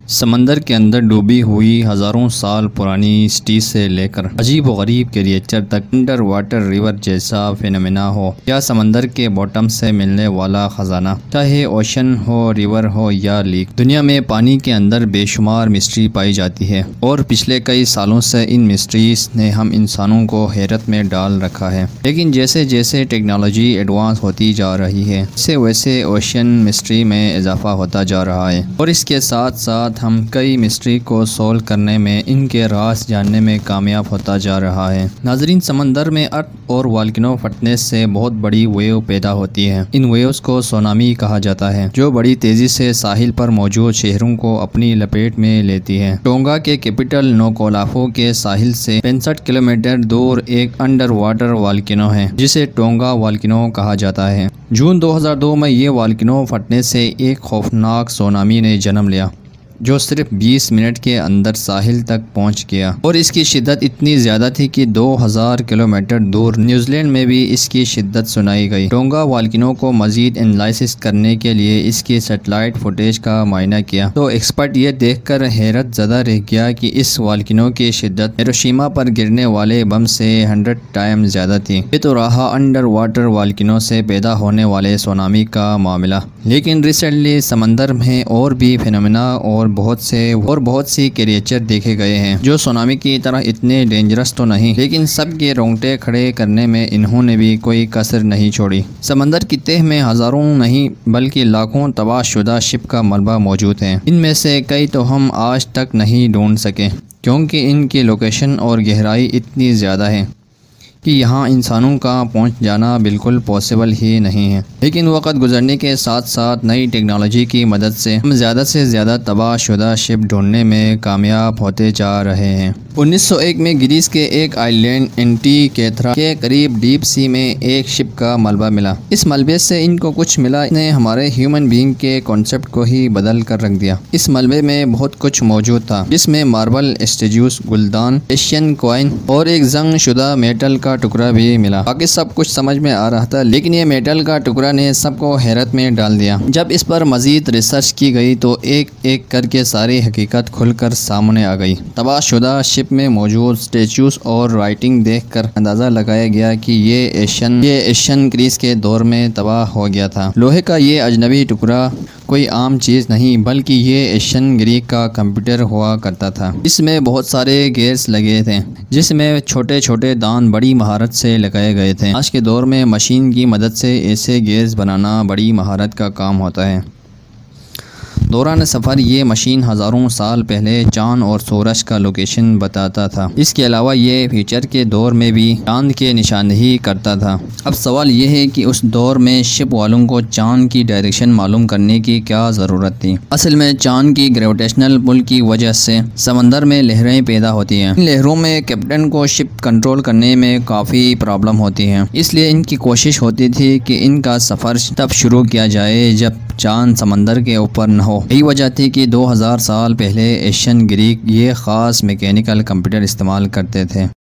समंदर के अंदर डूबी हुई हज़ारों साल पुरानी सिटी से लेकर अजीब व गरीब क्रिएचर तक, अंडर वाटर रिवर जैसा फिनोमेना हो या समंदर के बॉटम से मिलने वाला खजाना, चाहे ओशन हो, रिवर हो या लीक, दुनिया में पानी के अंदर बेशुमार मिस्ट्री पाई जाती है। और पिछले कई सालों से इन मिस्ट्रीज ने हम इंसानों को हैरत में डाल रखा है। लेकिन जैसे जैसे टेक्नोलॉजी एडवांस होती जा रही है, वैसे वैसे ओशन मिस्ट्री में इजाफा होता जा रहा है और इसके साथ साथ हम कई मिस्ट्री को सोल्व करने में, इनके राज जानने में कामयाब होता जा रहा है। नाजरीन, समंदर में अर्थ और वॉल्केनो फटने से बहुत बड़ी वेव पैदा होती है। इन वेव्स को सुनामी कहा जाता है, जो बड़ी तेजी से साहिल पर मौजूद शहरों को अपनी लपेट में लेती है। टोंगा के कैपिटल नोकोलाफो के साहिल से 65 किलोमीटर दूर एक अंडर वाटर वॉल्केनो है, जिसे टोंगा वॉल्केनो कहा जाता है। जून 2002 में ये वॉल्केनो फटने से एक खौफनाक सुनामी ने जन्म लिया, जो सिर्फ 20 मिनट के अंदर साहिल तक पहुंच गया और इसकी शिद्दत इतनी ज़्यादा थी कि 2000 किलोमीटर दूर न्यूजीलैंड में भी इसकी शिद्दत सुनाई गई। टोंगा वॉल्केनो को मजीद एनालिसिस करने के लिए इसकी सैटेलाइट फुटेज का मुआयना किया तो एक्सपर्ट ये देखकर हैरत ज़दा रह गया कि इस वॉल्केनो की शिद्दत हिरोशिमा पर गिरने वाले बम से 100 टाइम ज़्यादा थी। ये तो रहा अंडर वाटर वॉल्केनो से पैदा होने वाले सुनामी का मामला। लेकिन रिसेंटली समंदर में और भी फिनोमेना और बहुत सी क्रिएचर देखे गए हैं, जो सुनामी की तरह इतने डेंजरस तो नहीं, लेकिन सबके रोंगटे खड़े करने में इन्होंने भी कोई कसर नहीं छोड़ी। समंदर की तह में हजारों नहीं बल्कि लाखों तबाहशुदा शिप का मलबा मौजूद है। इनमें से कई तो हम आज तक नहीं ढूंढ सके, क्योंकि इनकी लोकेशन और गहराई इतनी ज़्यादा है कि यहाँ इंसानों का पहुँच जाना बिल्कुल पॉसिबल ही नहीं है। लेकिन वक्त गुजरने के साथ साथ नई टेक्नोलॉजी की मदद से हम ज़्यादा से ज़्यादा तबाहशुदा शिप ढूंढने में कामयाब होते जा रहे हैं। 1901 में ग्रीस के एक आइलैंड एंटीकेथरा के करीब डीप सी में एक शिप का मलबा मिला। इस मलबे से इनको कुछ मिला, इसने हमारे ह्यूमन बीइंग के कॉन्सेप्ट को ही बदल कर रख दिया। इस मलबे में बहुत कुछ मौजूद था, जिसमें मार्बल स्टैच्यूज, गुलदान, एशियन कॉइन और एक जंग शुदा मेटल का टुकड़ा भी मिला। बाकी सब कुछ समझ में आ रहा था, लेकिन ये मेटल का टुकड़ा ने सबको हैरत में डाल दिया। जब इस पर मजीद रिसर्च की गई तो एक एक करके सारी हकीकत खुलकर सामने आ गई। तबाहशुदा शिप में मौजूद स्टैच्यूज और राइटिंग देखकर अंदाजा लगाया गया कि ये एशियन ग्रीस के दौर में तबाह हो गया था। लोहे का ये अजनबी टुकड़ा कोई आम चीज़ नहीं, बल्कि ये एशियन ग्रीक का कंप्यूटर हुआ करता था। इसमें बहुत सारे गेयर्स लगे थे, जिसमें छोटे छोटे दान बड़ी महारत से लगाए गए थे। आज के दौर में मशीन की मदद से ऐसे गेयर्स बनाना बड़ी महारत का काम होता है। दौरान सफ़र ये मशीन हज़ारों साल पहले चांद और सूरज का लोकेशन बताता था। इसके अलावा ये फ्यूचर के दौर में भी चांद के निशानदेही करता था। अब सवाल ये है कि उस दौर में शिप वालों को चांद की डायरेक्शन मालूम करने की क्या ज़रूरत थी। असल में चांद की ग्रेविटेशनल पुल की वजह से समंदर में लहरें पैदा होती हैं। इन लहरों में कैप्टन को शिप कंट्रोल करने में काफ़ी प्रॉब्लम होती है, इसलिए इनकी कोशिश होती थी कि इनका सफ़र तब शुरू किया जाए जब चांद समंदर के ऊपर न हो। यही वजह थी कि 2000 साल पहले एशियन ग्रीक ये ख़ास मैकेनिकल कंप्यूटर इस्तेमाल करते थे।